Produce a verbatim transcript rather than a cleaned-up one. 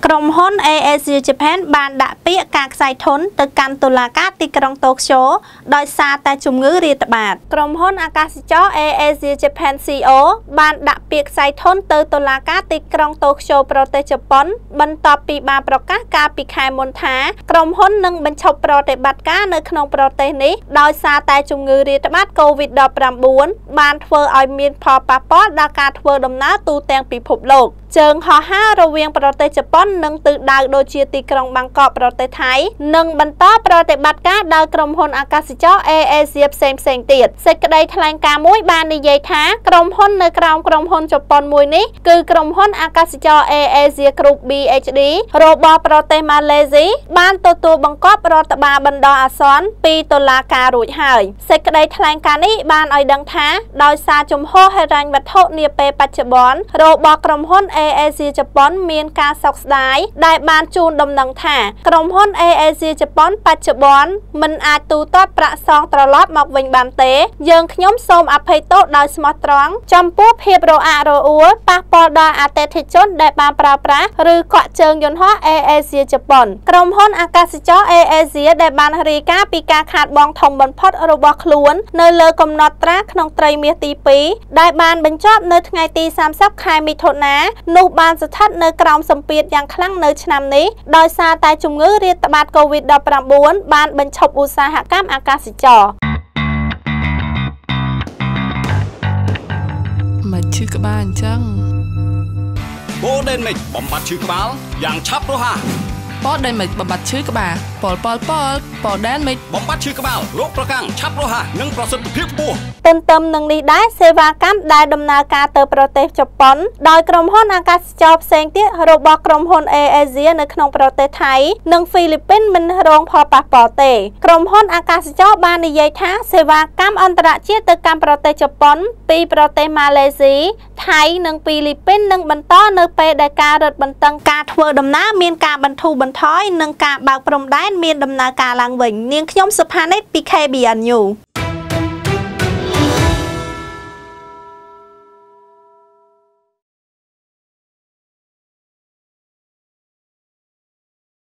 กรมហ៊ុន เอ เอ ซี Japan បានដាក់ពាក្យការខ្សែធនទៅកាន់តុលាការទីក្រុងតូក្យូដោយសារតែជំងឺរាតត្បាតក្រុមហ៊ុនអាកាសចរ เอ เอ ซี Japan ซี โอ បានដាក់ពាក្យខ្សែធនទៅតុលាការទីក្រុងតូក្យូប្រទេសជប៉ុនបន្ទាប់ពីបានប្រកាសកាលពីខែមុនថាក្រុមហ៊ុននឹងបញ្ឈប់ប្រតិបត្តិការនៅក្នុងប្រទេសនេះដោយសារតែជំងឺរាតត្បាត COVID ដប់ប្រាំបួន បានធ្វើឲ្យមានផលប៉ះពាល់ដល់ការធ្វើដំណើរទូទាំងពិភពលោកជើងហោះហើររវាងប្រទេសជប៉ុននិងទិសដៅដូចជាទីក្រុងបាងកកប្រទេសថៃនិងបន្តប្រតិបត្តិការដោយក្រុមហ៊ុនអាកាសចរ เอ เอ ซี ផ្សេងផ្សេងទៀតសេចក្តីថ្លែងការណ៍មួយបាននិយាយថាក្រុមហ៊ុននៅក្រោមក្រុមហ៊ុនជប៉ុនមួយនេះគឺក្រុមហ៊ុនអាកាសចរ เอ เอ ซี Group บี เอช ดี របស់ប្រទេសម៉ាឡេស៊ីបានទទួលបង្គាប់រដ្ឋបាលបណ្ដោះអាសន្នពីតុលាការរួចហើយសេចក្តីថ្លែងការណ៍នេះបានឲ្យដឹងថាដោយសារជំហរហិរញ្ញវត្ថុនាពេលបច្ចុប្បន្នរបស់ក្រុមហ៊ុន เอ เอ ซี ជប៉ុនមានការសោកស្ដាយដែលបានជូនដំណឹងថាក្រុមហ៊ុន เอ เอ ซี ជប៉ុនបច្ចុប្បន្នមិនអាចទូទាត់ប្រាក់សងត្រឡប់មកវិញបានទេយើងខ្ញុំសូមអភ័យទោសដោយស្មោះត្រង់ចំពោះភាពរអាក់រអួលប៉ះពាល់ដល់អតិថិជនដែលបានប្រើប្រាស់ឬកក់ជើងយន្តហោះ เอ เอ ซี ជប៉ុនក្រុមហ៊ុនអាកាសចរ เอ เอ ซี ដែលបានរាយការណ៍ពីការខាតបង់ធំបំផុតរបស់ខ្លួននៅលើកំណត់ត្រាក្នុងត្រីមាសទីពីរដែលបានបញ្ចប់នៅថ្ងៃទីសាមសិបខែមិថុនានោះបានស្ថិតនៅក្រោមសម្ពាធយ៉ាងខ្លាំងនៅឆ្នាំនេះដោយសារតែជំងឺរាតត្បាត COVID ដប់ប្រាំបួន បានបញ្ឈប់ឧស្សាហកម្មអាកាសចរមកឈឺក្បាលអញ្ចឹងបូដេនមិចបំបត្តិឈឺក្បាលយ៉ាងឆាប់រហ័សប៉ដេនមិចបំបត្តិឈឺក្បាលប៉លប៉លប៉លប៉ដេនមិចបំបត្តិឈឺក្បាលរោគប្រកាំងឆាប់រហ័សនិងប្រសិទ្ធភាពខ្ពស់ទន្ទឹមនឹងនេះដែរសេវាកម្មដែលដំណើរការទៅប្រទេសជប៉ុនដោយក្រុមហ៊ុនអាកាសចរផ្សេងទៀតរបស់ក្រុមហ៊ុន เอ เอ ซี នៅក្នុងប្រទេសថៃនិងហ្វីលីពីនមិនរងផលប៉ះពាល់ទេក្រុមហ៊ុនអាកាសចរបាននិយាយថាសេវាកម្មអន្តរជាតិទៅកាន់ប្រទេសជប៉ុនពីប្រទេសម៉ាឡេស៊ីថៃនិងហ្វីលីពីននឹងបន្តនៅពេលដែលការរឹតបន្តឹងការធ្វើដំណើរមានការបន្ធូរបន្ថយនិងការបើកព្រំដែនមានដំណើរការឡើងវិញនាងខ្ញុំសុផានីតពី เค บี เอ็น News